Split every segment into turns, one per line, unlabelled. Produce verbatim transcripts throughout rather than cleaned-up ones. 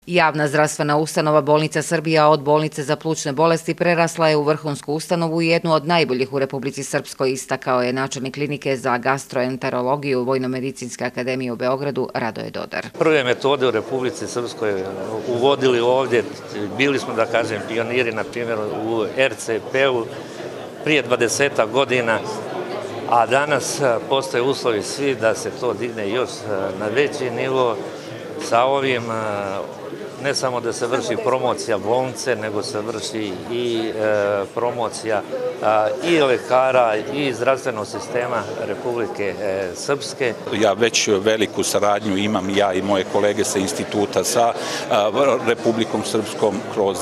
Javna zdravstvena ustanova Bolnica Srbija od bolnice za plućne bolesti prerasla je u vrhunsku ustanovu i jednu od najboljih u Republici Srpskoj, istakao je načelnik klinike za gastroenterologiju Vojno-medicinske akademije u Beogradu Radoje Dodar.
Prve metode u Republici Srpskoj uvodili ovdje, bili smo, da kažem, pioniri, na primjer, u er ce pe-u prije dvadesetak godina, a danas postoje uslovi svi da se to digne još na veći nivo. Sa ovim ne samo da se vrši promocija bolnice, nego se vrši i promocija i lekara i zdravstvenog sistema Republike Srpske.
Ja već veliku saradnju imam ja i moje kolege sa instituta sa Republikom Srpskom kroz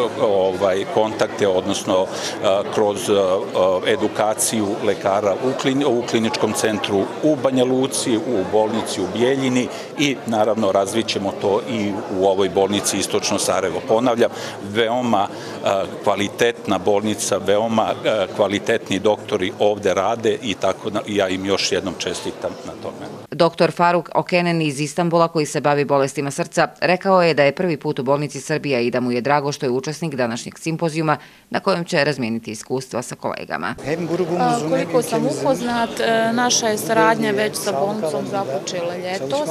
kontakte, odnosno kroz edukaciju lekara u kliničkom centru u Banja Luci, u bolnici u Bijeljini i naravno razvit ćemo to i u ovoj bolnici Istočno Sarajevo. Ponavljam, veoma kvalitetna bolnica, veoma kvalitetni doktori ovde rade i tako ja im još jednom čestitam na tome.
Doktor Faruk Okenen iz Istanbula, koji se bavi bolestima srca, rekao je da je prvi put u Bolnici Srbija i da mu je drago što je učesnik današnjeg simpozijuma na kojem će razmijeniti iskustva sa kolegama.
Koliko sam upoznat, naša je saradnja već sa bolnicom započela ljetos.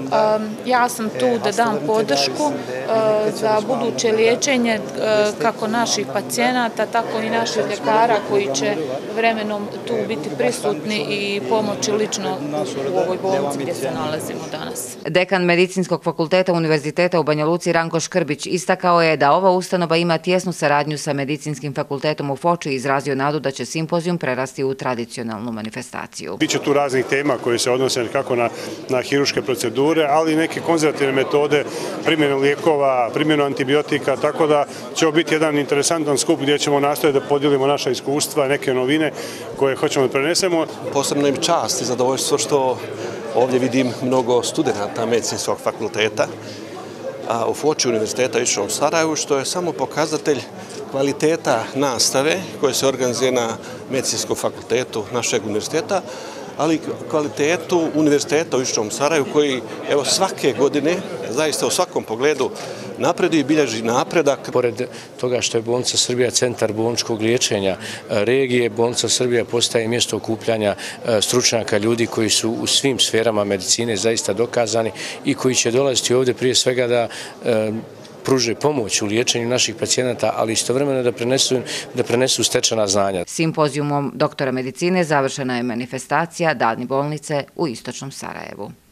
Ja sam tu da dam podršku za buduće liječenje kako naših pacijenata, tako i naših ljekara koji će vremenom tu biti prisutni i pomoći lično u ovoj bolnici gdje se nalazimo danas.
Dekan Medicinskog fakulteta Univerziteta u Banja Luci Ranko Škrbić istakao je da ova ustanova ima tjesnu saradnju sa Medicinskim fakultetom u Foči i izrazio nadu da će simpozijum prerasti u tradicionalnu manifestaciju.
Biće tu raznih tema koje se odnose kako na hiruške procedure, ali i neke konzervativne metode, primjenu lijekova, primjenu antibiotika, tako da će ovo biti jedan interesantan skup gdje ćemo nastaviti da podijelimo naša iskustva, neke novine koje hoćemo da prenesemo.
Posebno im čast i zadovoljstvo što ovdje vidim mnogo studenta Medicinskog fakulteta u Foči Univerziteta u Sarajevu, što je samo pokazatelj kvaliteta nastave koje se organizuje na Medicinskom fakultetu našeg univerziteta, ali kvalitetu univerziteta u Istočnom Sarajevu koji evo svake godine, zaista u svakom pogledu, napreduje i bilježi napredak.
Pored toga što je Bolnica Srbija centar bolničkog liječenja regije, Bolnica Srbija postaje mjesto okupljanja stručnjaka, ljudi koji su u svim sferama medicine zaista dokazani i koji će dolaziti ovdje prije svega da pruže pomoć u liječenju naših pacijenata, ali istovremeno da prenesu, da prenesu stečena znanja.
Simpozijumom doktora medicine završena je manifestacija Dani bolnice u Istočnom Sarajevu.